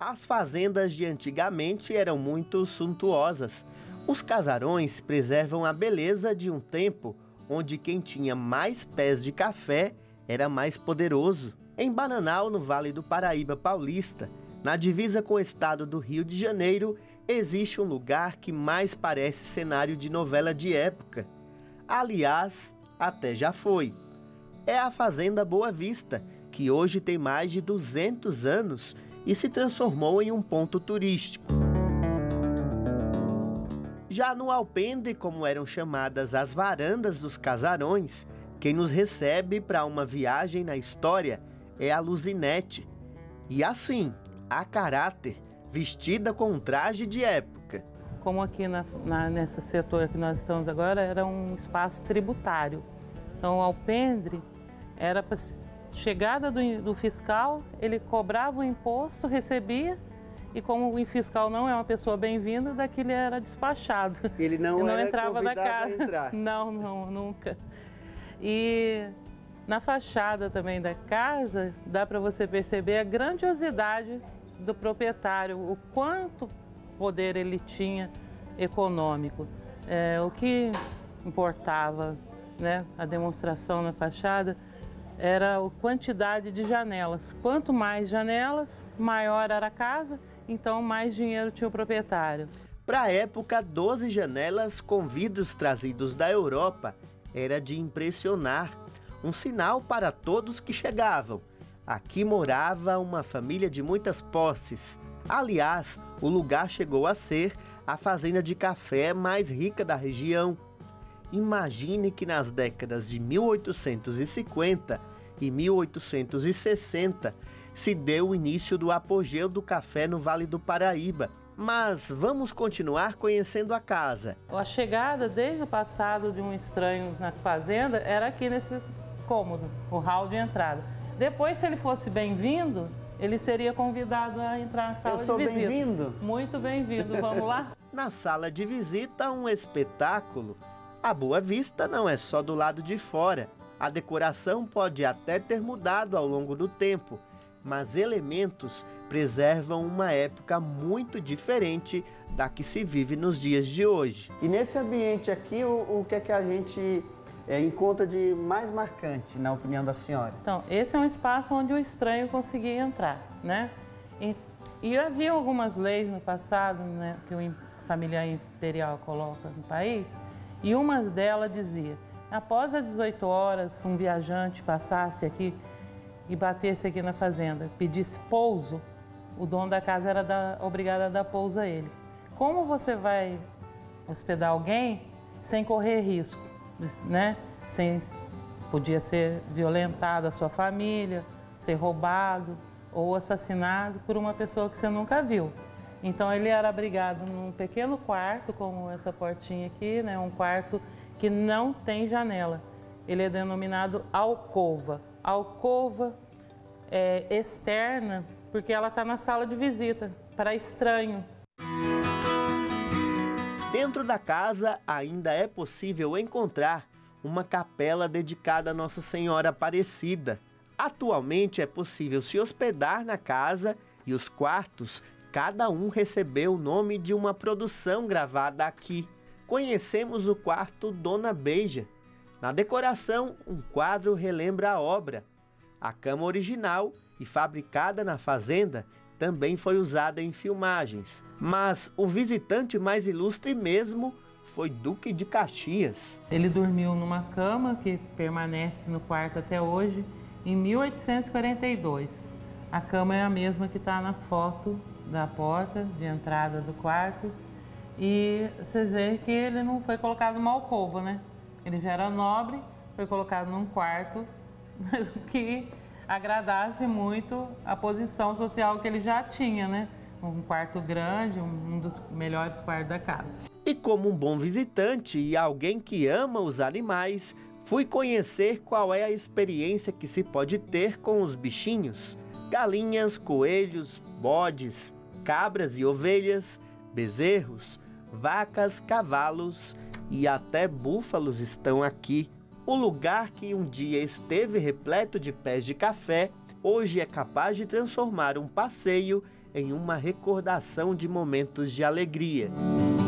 As fazendas de antigamente eram muito suntuosas. Os casarões preservam a beleza de um tempo onde quem tinha mais pés de café era mais poderoso. Em Bananal, no Vale do Paraíba Paulista, na divisa com o estado do Rio de Janeiro, existe um lugar que mais parece cenário de novela de época. Aliás, até já foi. É a Fazenda Boa Vista, que hoje tem mais de 200 anos e se transformou em um ponto turístico. Já no alpendre, como eram chamadas as varandas dos casarões, quem nos recebe para uma viagem na história é a Luzinete. E assim, a caráter, vestida com um traje de época. Como aqui nesse setor que nós estamos agora, era um espaço tributário. Então o alpendre era para chegada do fiscal, ele cobrava o imposto, recebia, e como o fiscal não é uma pessoa bem-vinda, daqui ele era despachado. Ele não era entrava da casa. A entrar. Não, nunca. E na fachada também da casa, dá para você perceber a grandiosidade do proprietário, o quanto poder ele tinha econômico. O que importava, né, a demonstração na fachada, era a quantidade de janelas. Quanto mais janelas, maior era a casa, então mais dinheiro tinha o proprietário. Para a época, 12 janelas com vidros trazidos da Europa era de impressionar. Um sinal para todos que chegavam. Aqui morava uma família de muitas posses. Aliás, o lugar chegou a ser a fazenda de café mais rica da região. Imagine que nas décadas de 1850 e 1860 se deu o início do apogeu do café no Vale do Paraíba. Mas vamos continuar conhecendo a casa. A chegada desde o passado de um estranho na fazenda era aqui nesse cômodo, o hall de entrada. Depois, se ele fosse bem-vindo, ele seria convidado a entrar na sala de visita. Eu sou bem-vindo? Muito bem-vindo, vamos lá? Na sala de visita, um espetáculo. A Boa Vista não é só do lado de fora. A decoração pode até ter mudado ao longo do tempo, mas elementos preservam uma época muito diferente da que se vive nos dias de hoje. E nesse ambiente aqui, o que é que a gente encontra de mais marcante, na opinião da senhora? Então, esse é um espaço onde o estranho conseguia entrar, né? E havia algumas leis no passado, né, que o familiar imperial coloca no país, e uma delas dizia: após as 18 horas, um viajante passasse aqui e batesse aqui na fazenda, pedisse pouso, o dono da casa era obrigado a dar pouso a ele. Como você vai hospedar alguém sem correr risco, né? Podia ser violentado a sua família, ser roubado ou assassinado por uma pessoa que você nunca viu. Então ele era abrigado num pequeno quarto, como essa portinha aqui, né? Um quarto que não tem janela. Ele é denominado alcova. Alcova é externa porque ela está na sala de visita, para estranho. Dentro da casa ainda é possível encontrar uma capela dedicada a Nossa Senhora Aparecida. Atualmente é possível se hospedar na casa e os quartos, cada um recebeu o nome de uma produção gravada aqui. Conhecemos o quarto Dona Beija. Na decoração, um quadro relembra a obra. A cama original e fabricada na fazenda também foi usada em filmagens. Mas o visitante mais ilustre mesmo foi Duque de Caxias. Ele dormiu numa cama que permanece no quarto até hoje, em 1842. A cama é a mesma que está na foto da porta de entrada do quarto. E vocês veem que ele não foi colocado numa alcova, né? Ele já era nobre, foi colocado num quarto que agradasse muito a posição social que ele já tinha, né? Um quarto grande, um dos melhores quartos da casa. E como um bom visitante e alguém que ama os animais, fui conhecer qual é a experiência que se pode ter com os bichinhos. Galinhas, coelhos, bodes, cabras e ovelhas, bezerros, vacas, cavalos e até búfalos estão aqui. O lugar que um dia esteve repleto de pés de café, hoje é capaz de transformar um passeio em uma recordação de momentos de alegria.